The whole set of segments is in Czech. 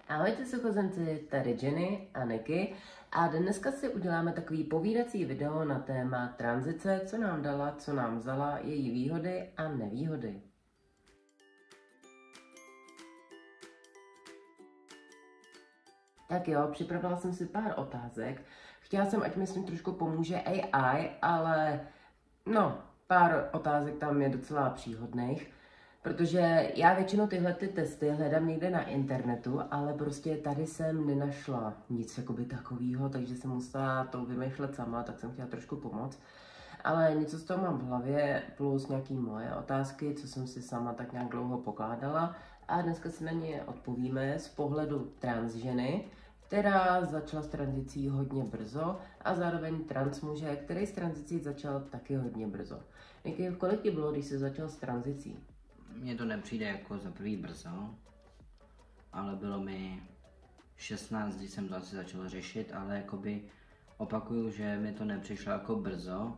Ahojte suchozenci, tady Jenny a Niky a dneska si uděláme takový povídací video na téma tranzice, co nám dala, co nám vzala, její výhody a nevýhody. Tak jo, připravila jsem si pár otázek. Chtěla jsem, ať mi s tím trošku pomůže AI, ale no, pár otázek tam je docela příhodných. Protože já většinou tyhle testy hledám někde na internetu, ale prostě tady jsem nenašla nic jakoby takového, takže jsem musela to vymýšlet sama, tak jsem chtěla trošku pomoct. Ale něco z toho mám v hlavě, plus nějaký moje otázky, co jsem si sama tak nějak dlouho pokládala. A dneska si na ně odpovíme z pohledu transženy, která začala s tranzicí hodně brzo, a zároveň transmuže, který s tranzicí začal taky hodně brzo. Niky, kolik ti bylo, když jsi začal s tranzicí? Mně to nepřijde jako za prvý brzo, ale bylo mi 16, když jsem to asi začal řešit, ale jakoby opakuju, že mi to nepřišlo jako brzo.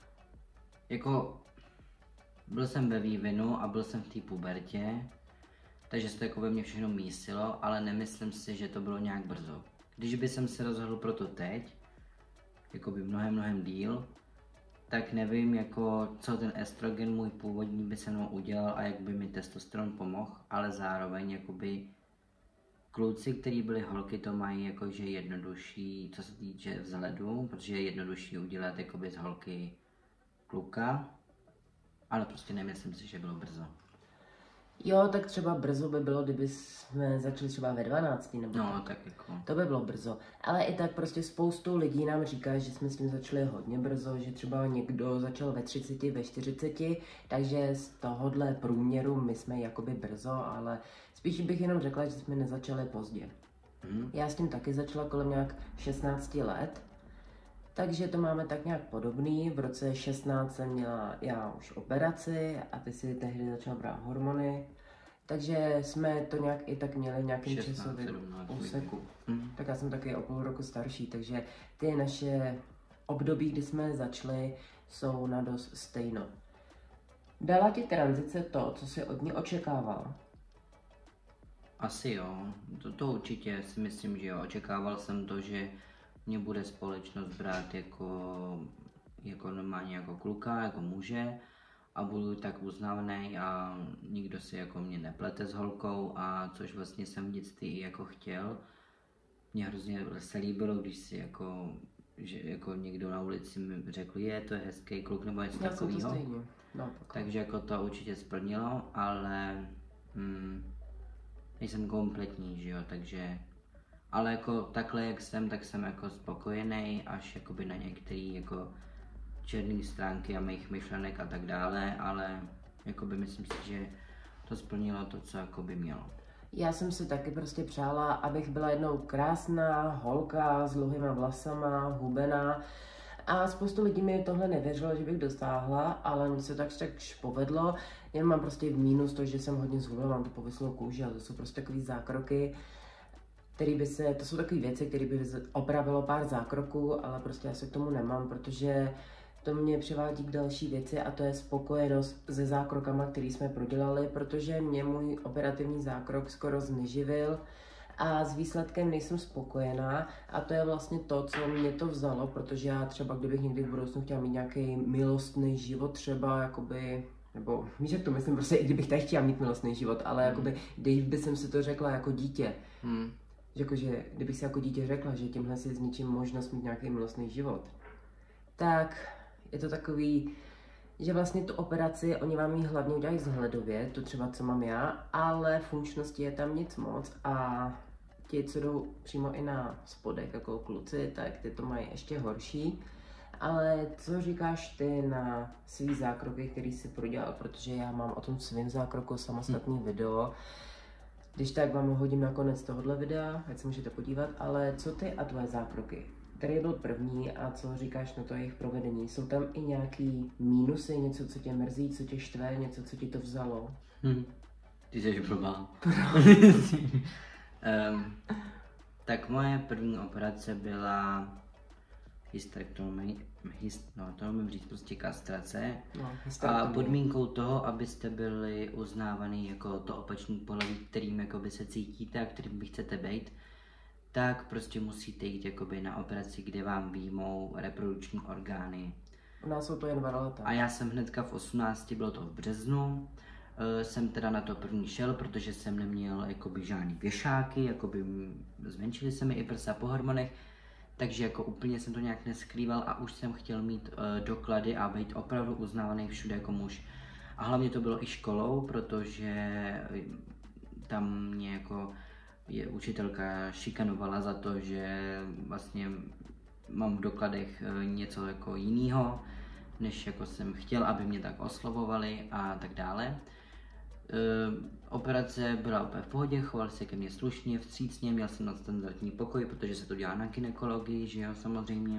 Jako byl jsem ve vývinu a byl jsem v té pubertě, takže se to jako ve mně všechno mísilo, ale nemyslím si, že to bylo nějak brzo. Když by jsem se rozhodl pro to teď, jakoby mnohem díl, tak nevím, jako, co ten estrogen můj původní by se mnou udělal a jak by mi testosteron pomohl, ale zároveň jakoby kluci, kteří byli holky, to mají jakože jednodušší, co se týče vzhledu, protože je jednodušší udělat jakoby z holky kluka, ale prostě nemyslím si, že bylo brzo. Jo, tak třeba brzo by bylo, kdyby jsme začali třeba ve 12, nebo no, tak jako. To by bylo brzo. Ale i tak prostě spoustu lidí nám říká, že jsme s tím začali hodně brzo, že třeba někdo začal ve 30, ve 40, takže z tohohle průměru my jsme jakoby brzo, ale spíš bych jenom řekla, že jsme nezačali pozdě. Já s tím taky začala kolem nějak 16 let, takže to máme tak nějak podobný. V roce 16 jsem měla já už operaci a ty si tehdy začala brát hormony. Takže jsme to nějak i tak měli nějakým časovým úseku. Tak já jsem taky o půl roku starší, takže ty naše období, kdy jsme začali, jsou na dost stejno. Dala ti tranzice to, co jsi od ní očekávala? Asi jo, to určitě si myslím, že jo. Očekával jsem to, že mě bude společnost brát jako normálně jako kluka, jako muže a budu tak uznávaný a nikdo si jako mě neplete s holkou, a což vlastně jsem v dětství i jako chtěl. Mně hrozně se líbilo, když si jako, že jako někdo na ulici mi řekl, to je hezký kluk nebo něco takového. No, takže jako to určitě splnilo, ale nejsem kompletní, že jo, takže ale jako takhle jak jsem, tak jsem jako spokojený až jakoby na některé jako černé stránky a mých myšlenek a tak dále, ale jakoby myslím si, že to splnilo to, co jakoby mělo. Já jsem si taky prostě přála, abych byla jednou krásná holka s dlouhýma vlasama, hubená, a spoustu lidí mi tohle nevěřilo, že bych dosáhla, ale mi se tak povedlo. Jen mám prostě v mínus to, že jsem hodně zhubla, mám tu povyslou kůži, a to jsou prostě takový zákroky, to jsou takové věci, které by opravilo pár zákroků, ale prostě já se k tomu nemám, protože to mě přivádí k další věci, a to je spokojenost se zákrokama, který jsme prodělali, protože mě můj operativní zákrok skoro zneživil a s výsledkem nejsem spokojená, a to je vlastně to, co mě to vzalo, protože já třeba, kdybych někdy v budoucnu chtěla mít nějaký milostný život třeba, jakoby, nebo víš, jak to myslím, prostě i kdybych tady chtěla mít milostný život, ale jakoby, když by jsem si to řekla jako dítě, jakože kdybych si jako dítě řekla, že tímhle si zničím možnost mít nějaký milostný život, tak je to takový, že vlastně tu operaci, oni vám ji hlavně udělají vzhledově, tu třeba co mám já, ale funkčnosti je tam nic moc, a ti, co jdou přímo i na spodek jako kluci, tak ty to mají ještě horší. Ale co říkáš ty na svý zákroky, který jsi prodělal, protože já mám o tom svým zákroku samostatný video. Když tak vám ho hodím na konec tohohle videa, ať se můžete podívat, ale co ty a tvoje zákroky? Který byl první a co říkáš na to jejich provedení? Jsou tam i nějaký mínusy, něco, co tě mrzí, co tě štve, něco, co ti to vzalo? Ty jsi blbá. Tak moje první operace byla to můžu říct prostě kastrace. No, A podmínkou toho, abyste byli uznávaný jako to opačný pohlaví, kterým jakoby se cítíte a kterým vy chcete být, tak prostě musíte jít jakoby na operaci, kde vám výjmou reprodukční orgány. U nás jsou to jen 2 leta. A já jsem hnedka v 18, bylo to v březnu, jsem teda na to první šel, protože jsem neměl jakoby žádný věšáky, jakoby zmenšily se mi i prsa po hormonech, takže jako úplně jsem to nějak neskrýval a už jsem chtěl mít doklady a být opravdu uznávaný všude jako muž. A hlavně to bylo i školou, protože tam mě jako učitelka šikanovala za to, že vlastně mám v dokladech něco jako jiného, než jako jsem chtěl, aby mě tak oslovovali a tak dále. Operace byla úplně v pohodě, choval se ke mně slušně, vstřícně, měl jsem nadstandardní pokoj, protože se to dělá na gynekologii, že jo, samozřejmě.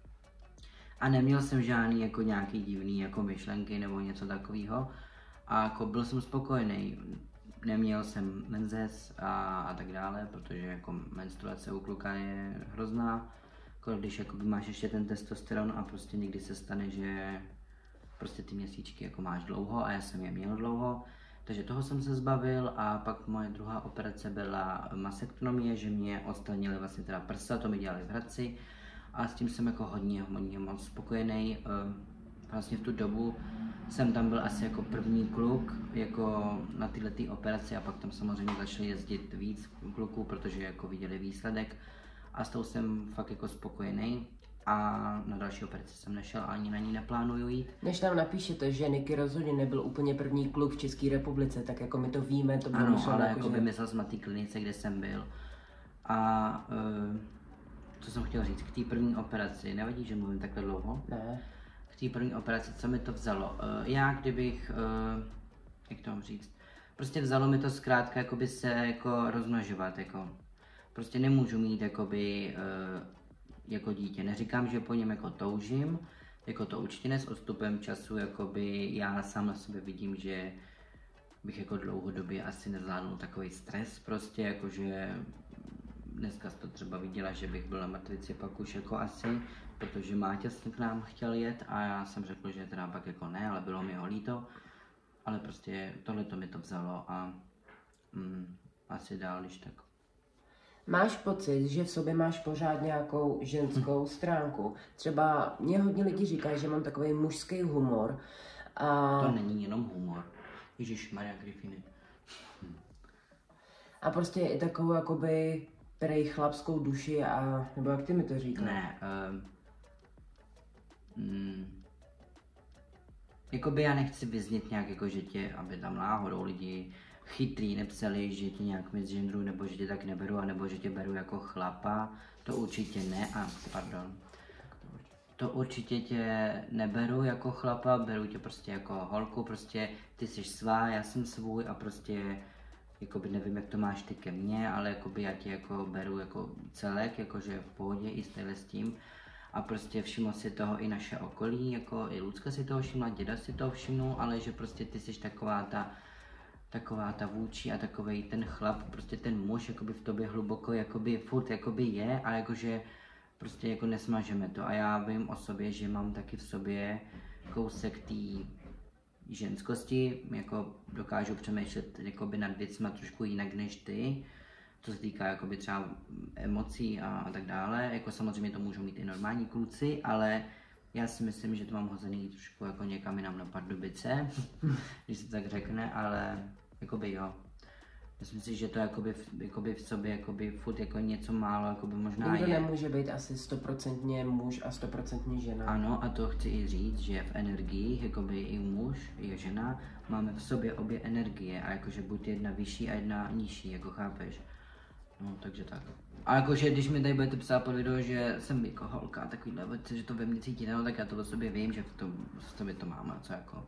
A neměl jsem žádný jako nějaký divný jako myšlenky nebo něco takového. A jako byl jsem spokojený. Neměl jsem menzes a tak dále, protože jako menstruace u kluka je hrozná. Jako když jako máš ještě ten testosteron a prostě někdy se stane, že prostě ty měsíčky jako máš dlouho a já jsem je měl dlouho. Takže toho jsem se zbavil a pak moje druhá operace byla masektomie, že mě odstranili vlastně teda prsa, to mi dělali v Hradci a s tím jsem jako hodně moc spokojený. Vlastně v tu dobu jsem tam byl asi jako první kluk jako na tyhle operaci a pak tam samozřejmě začali jezdit víc kluků, protože jako viděli výsledek a s tou jsem fakt jako spokojený. A na další operaci jsem nešel a ani na ní neplánuju jít. Než tam napíšete, že Niky rozhodně nebyl úplně první kluk v České republice, tak jako my to víme, to bylo ano, ale jako vymyslel jsem na té klinice, kde jsem byl. A co jsem chtěl říct, k té první operaci, nevadí, že mluvím takhle dlouho? Ne. K té první operaci, co mi to vzalo? Já kdybych, jak to mám říct, prostě vzalo mi to zkrátka jakoby se jako rozmnožovat, jako prostě nemůžu mít jakoby jako dítě. Neříkám, že po něm jako toužím, jako to určitě ne, s odstupem času, jakoby já sám na sobě vidím, že bych jako dlouhodobě asi nezvládnul takový stres, prostě jakože dneska jsi to třeba viděla, že bych byl na mrtvici pak už jako asi, protože Máťa k nám chtěl jet a já jsem řekl, že teda pak jako ne, ale bylo mi ho líto, ale prostě tohle to mi to vzalo a asi dál, když tak. Máš pocit, že v sobě máš pořád nějakou ženskou stránku? Třeba mě hodně lidí říká, že mám takový mužský humor. A... To není jenom humor. Ježišmarja Griffiny. A prostě i takovou jakoby prej chlapskou duši a... nebo jak ty mi to říkáš? Ne, jakoby já nechci vyznít nějak jako, že tě, aby tam náhodou lidi chytrý nepsali, že tě nějak misgendru, nebo že tě tak neberu, anebo že tě beru jako chlapa, to určitě ne, to určitě tě neberu jako chlapa, beru tě prostě jako holku, prostě ty jsi svá, já jsem svůj a prostě jakoby nevím, jak to máš ty ke mně, ale jakoby já tě jako beru jako celek, jakože v pohodě i s tím. A prostě všiml si toho i naše okolí, jako i Lucka si toho všimla, děda si toho všimnul, ale že prostě ty jsi taková ta vůči a takovej ten chlap, prostě ten muž jakoby v tobě hluboko jakoby furt jakoby je a jakože prostě jako nesmažeme to a já vím o sobě, že mám taky v sobě kousek té ženskosti, jako dokážu přemýšlet jakoby nad věcma trošku jinak než ty, co se týká jakoby třeba emocí a tak dále, jako samozřejmě to můžou mít i normální kluci, ale já si myslím, že to mám hozený trošku jako někam jinam na Pardubice, když se tak řekne, ale jakoby jo. Myslím si, že to jakoby v sobě jakoby furt jako něco málo jakoby možná nikdo je. nemůže být asi 100% muž a 100% žena. Ano, a to chci i říct, že v energiích, jakoby i muž, i žena, máme v sobě obě energie a jakože buď jedna vyšší a jedna nižší, jako chápeš. No, takže tak. A jakože když mi tady budete psát pod video, že jsem jako holka a takovýhle věci, že to ve mně cítíte, no tak já to o sobě vím, že v sobě to mám a co jako.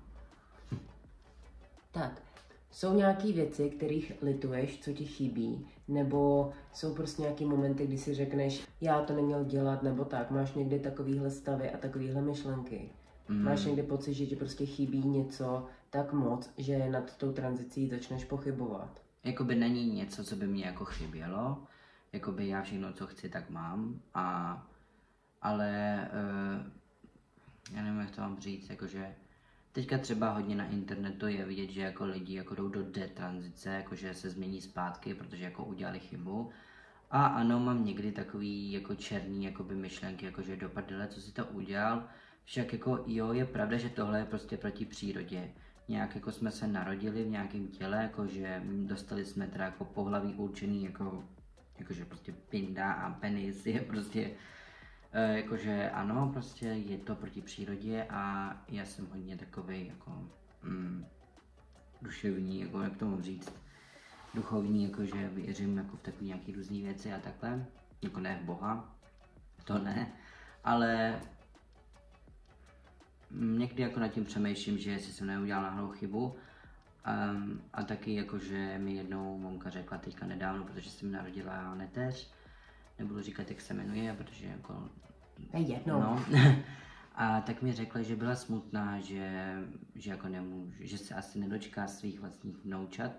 Tak, jsou nějaké věci, kterých lituješ, co ti chybí, nebo jsou prostě nějaké momenty, kdy si řekneš, já to neměl dělat, nebo tak, máš někdy takovýhle stavy a takovýhle myšlenky. Máš někdy pocit, že ti prostě chybí něco tak moc, že nad tou tranzicí začneš pochybovat. Jakoby není něco, co by mě jako chybělo, jakoby já všechno, co chci, tak mám a ale já nevím, jak to mám říct, jakože teďka třeba hodně na internetu je vidět, že jako lidi jako jdou do detranzice, jakože se změní zpátky, protože jako udělali chybu. A ano, mám někdy takový jako černý jakoby myšlenky, jakože do prdele, co si to udělal. Však jako jo, je pravda, že tohle je prostě proti přírodě. Nějak jako jsme se narodili v nějakém těle, jakože dostali jsme teda jako pohlaví určený, jakože prostě pinda a penis je prostě jakože ano, prostě je to proti přírodě a já jsem hodně takovej jako duševní, jako jak to mám říct, duchovní, jakože věřím jako v takové nějaké různé věci a takhle, jako ne v Boha, to ne, ale někdy jako nad tím přemýšlím, že jestli jsem neudělal náhodou chybu a taky jakože mi jednou mamka řekla teďka nedávno, protože se mi narodila neteř, nebudu říkat, jak se jmenuje, protože jako jednou. no. A tak mi řekla, že byla smutná, že jako nemůže, že se asi nedočká svých vlastních vnoučat.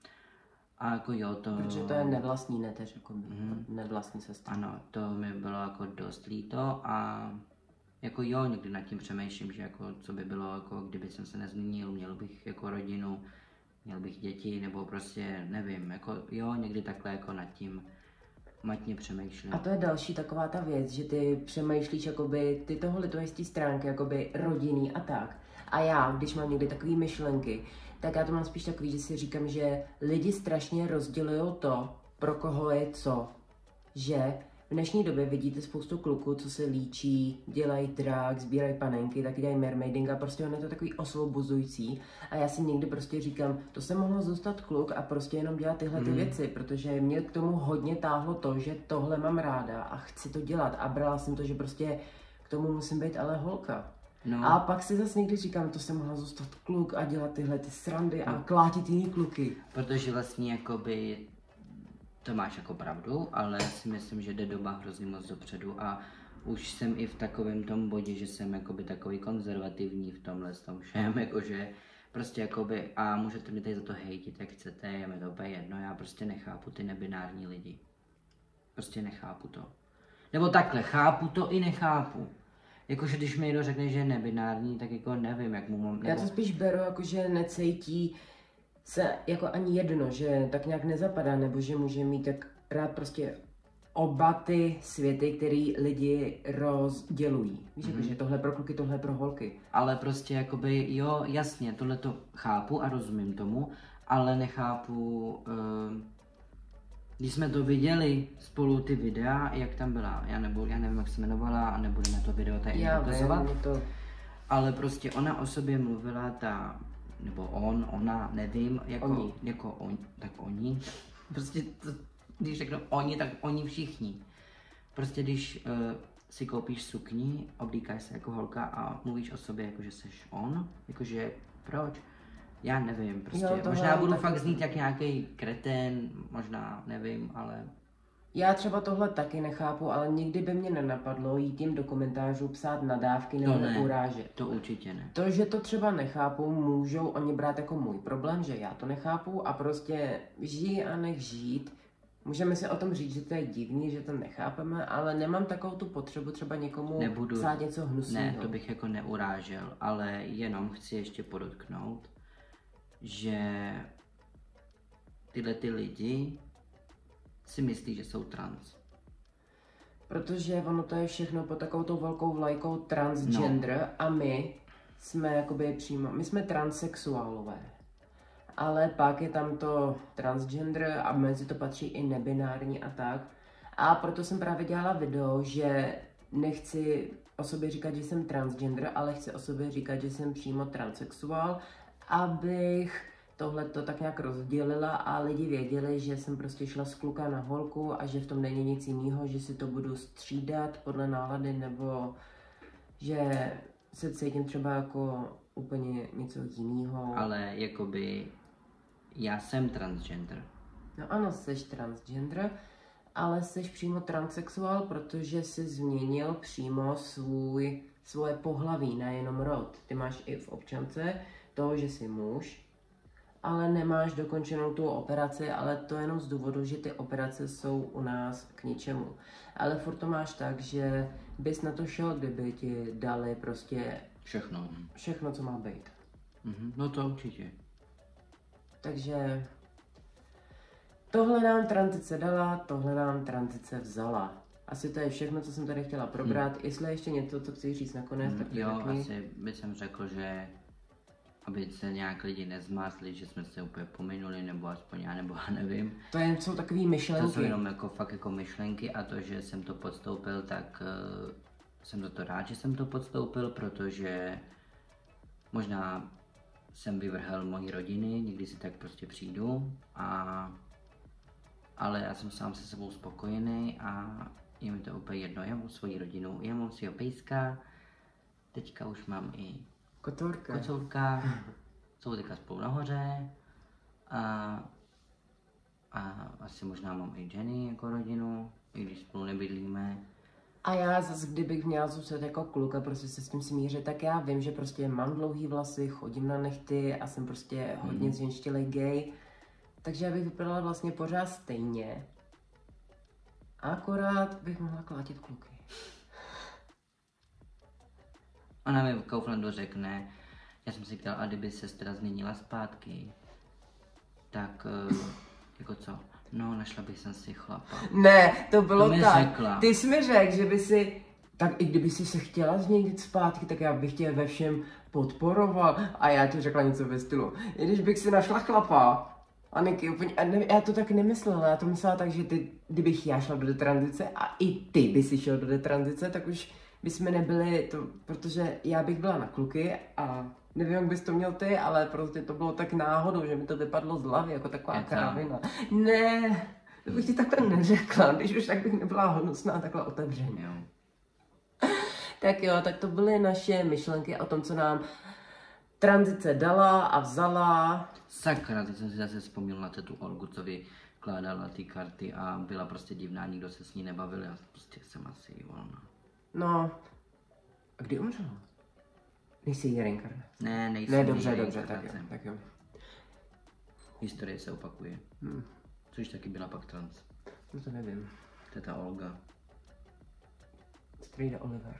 A jako jo, to... Protože to je nevlastní neteř, jako nevlastní sestra. Ano, to mi bylo jako dost líto a jako jo, někdy nad tím přemýšlím, že jako co by bylo, jako kdyby jsem se nezměnil, měl bych jako rodinu, měl bych děti, nebo prostě nevím, jako jo, někdy takhle jako nad tím matně přemýšlím. A to je další taková ta věc, že ty přemýšlíš jakoby, ty toho lituješ z té stránky, jakoby rodinný a tak. A já, když mám někdy takové myšlenky, tak já to mám spíš takový, že si říkám, že lidi strašně rozdělují to, pro koho je co. Že v dnešní době vidíte spoustu kluků, co se líčí, dělají drag, sbírají panenky, taky dělají mermaiding a prostě on je to takový osvobozující. A já si někdy prostě říkám, to se mohlo zůstat kluk a prostě jenom dělat tyhle ty věci, protože mě k tomu hodně táhlo to, že tohle mám ráda a chci to dělat a brala jsem to, že prostě k tomu musím být ale holka. No. A pak si zase někdy říkám, to se mohla zůstat kluk a dělat tyhle ty srandy a klátit jiný kluky. Protože vlastně jakoby to máš jako pravdu, ale si myslím, že jde doba hrozně moc dopředu a už jsem i v takovém tom bodě, že jsem jakoby takový konzervativní v tomhle tom všem, jakože prostě jakoby, a můžete mi tady za to hejtit, jak chcete, je mi to úplně jedno, já prostě nechápu ty nebinární lidi. Prostě nechápu to. Nebo takhle, chápu to i nechápu. Jakože když mi někdo řekne, že je nebinární, tak jako nevím, jak mu mám... Já to spíš beru, jakože necítí se jako ani jedno, že tak nějak nezapadá, nebo že může mít tak rád prostě oba ty světy, který lidi rozdělují. Víš, jakože tohle pro kluky, tohle pro holky. Ale prostě jakoby, jo, jasně, tohle to chápu a rozumím tomu, ale nechápu, když jsme to viděli spolu ty videa, jak tam byla, já nevím, jak se jmenovala a nebudeme to video tady ukazovat, ale prostě ona o sobě mluvila, nebo ona, nevím, tak oni, prostě když řeknu oni, tak oni všichni. Prostě když si koupíš sukni, oblíkáš se jako holka a mluvíš o sobě, jakože seš on, jakože proč? Já nevím, prostě možná budu fakt znít jak nějaký kretén, možná nevím, ale... Já třeba tohle taky nechápu, ale nikdy by mě nenapadlo jít jim do komentářů psát nadávky nebo urážet. To určitě ne. To, že to třeba nechápu, můžou oni brát jako můj problém, že já to nechápu a prostě žij a nech žít. Můžeme si o tom říct, že to je divný, že to nechápeme, ale nemám takovou tu potřebu třeba někomu psát něco hnusného. Ne, to bych jako neurážel, ale jenom chci ještě podotknout, že tyhle ty lidi si myslí, že jsou trans. Protože ono to je všechno pod takovou tou velkou vlajkou transgender a my jsme jakoby přímo, my jsme transsexuálové. Ale pak je tam to transgender a mezi to patří i nebinární a tak. A proto jsem právě dělala video, že nechci o sobě říkat, že jsem transgender, ale chci o sobě říkat, že jsem přímo transsexuál, abych tohleto tak nějak rozdělila a lidi věděli, že jsem prostě šla z kluka na holku a že v tom není nic jiného, že si to budu střídat podle nálady nebo že se cítím třeba jako úplně něco jiného. Ale jakoby já jsem transgender. No ano, jsi transgender, ale jsi přímo transsexuál, protože jsi změnil přímo svoje pohlaví, nejenom rod. Ty máš i v občance to, že jsi muž ale nemáš dokončenou tu operaci, ale to jenom z důvodu, že ty operace jsou u nás k ničemu. Ale furt to máš tak, že bys na to šel, kdyby ti dali prostě všechno, co má být. No to určitě. Takže tohle nám tranzice dala, tohle nám tranzice vzala. Asi to je všechno, co jsem tady chtěla probrat. Jestli ještě něco, co chci říct nakonec, tak jo, řekni. asi bych jsem řekl, že aby se nějak lidi nezmázli, že jsme se úplně pominuli, nebo aspoň já, nebo já nevím. To jsou takový myšlenky. To jsou jenom jako fakt jako myšlenky a to, že jsem to podstoupil, tak jsem za to rád, že jsem to podstoupil, protože možná jsem vyvrhel mojí rodiny, někdy si tak prostě přijdu, ale já jsem sám se sebou spokojený a je mi to úplně jedno, já mám svoji rodinu, já mám svýho pejska, teďka už mám i kocourka, jsou teďka spolu nahoře a asi možná mám i Jenny jako rodinu, i když spolu nebydlíme. A já zase, kdybych měla zůstat jako kluk a prostě se s tím smířit, tak já vím, že prostě mám dlouhý vlasy, chodím na nehty a jsem prostě hodně zjenštilej gay. Takže já bych vypadala vlastně pořád stejně. Akorát bych mohla klátit kluky. Ona mi v Kauflandu řekne, já jsem si ptal, a kdyby se teda změnila zpátky, tak jako co? No, našla bych si chlapa. Ne, to bylo to tak. Řekla. Ty jsi mi řekl, že by si, tak i kdyby si se chtěla změnit zpátky, tak já bych tě ve všem podporoval. A já ti řekla něco ve stylu. I když bych si našla chlapa, a Niky, úplně, já to tak nemyslela, já to myslela tak, že ty, kdybych já šla do detranzice a i ty by si šel do detranzice, tak už bychom nebyli, protože já bych byla na kluky a nevím, jak bys to měl ty, ale prostě to bylo tak náhodou, že mi to vypadlo z hlavy, jako taková kravina. Ne, to bych ti takhle neřekla, když už tak bych nebyla hodnostná takhle otevřeně. Tak jo, tak to byly naše myšlenky o tom, co nám tranzice dala a vzala. Sakra, teď jsem si zase vzpomněl na tu Olgu, co vykládala ty karty a byla prostě divná, nikdo se s ní nebavil, já prostě jsem asi volná. No, a kdy umřela? Nejsi její reinkarnace? Ne, nejsem. Ne, dobře, tak jo. Historie se opakuje. Což taky byla pak trans. No to nevím. To je ta Olga. Strejda Oliver.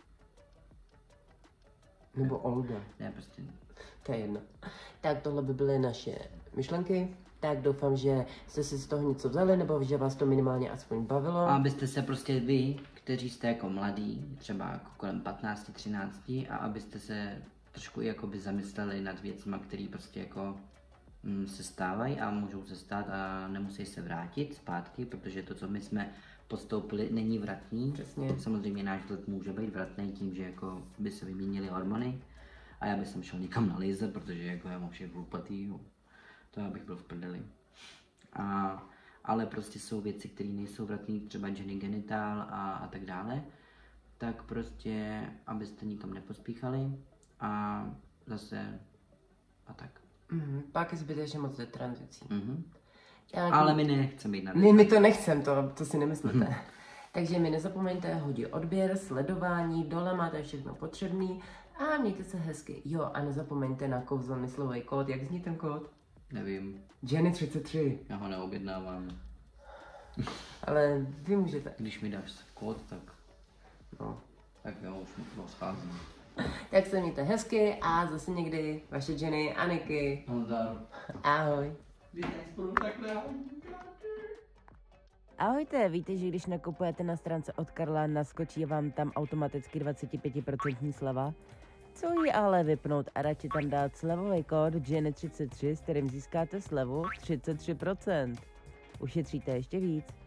Nebo Olga. Ne, prostě. To je jedno. Tak tohle by byly naše myšlenky. Tak doufám, že jste si z toho něco vzali, nebo že vás to minimálně aspoň bavilo. A abyste se prostě vy, kteří jste jako mladí, třeba jako kolem 15, 13, a abyste se trošku jakoby zamysleli nad věcmi, které prostě jako se stávají a můžou se stát a nemusí se vrátit zpátky, protože to, co my jsme podstoupili, není vratný. Přesně. Samozřejmě náš let může být vratný tím, že jako by se vyměnily hormony a já bych šel někam na laser, protože jako já mám všech hlupatý, to já bych byl v prdeli. Ale prostě jsou věci, které nejsou vratný, třeba genital a tak dále, tak prostě, abyste nikam nepospíchali a zase a tak. Pak je zbytečně moc ze tranzicí. Ale my nechceme jít na my to nechceme, to si nemyslete. Takže mi nezapomeňte hodit odběr, sledování, dole máte všechno potřebný a mějte se hezky. Jo, a nezapomeňte na kouzelný slovový kód. Jak zní ten kód? Nevím. Jenny 33. Já ho neobjednávám. Ale vy můžete. Když mi dáš kód, tak... No. Tak jo, už mi to scházím. Tak se mějte hezky a zase někdy vaše Jenny a Niky. Ahoj. Ahojte, víte, že když nakupujete na stránce od Karla, naskočí vám tam automaticky 25% sleva? Co ji ale vypnout a radši tam dát slevový kód Jenny33, s kterým získáte slevu 33%. Ušetříte ještě víc.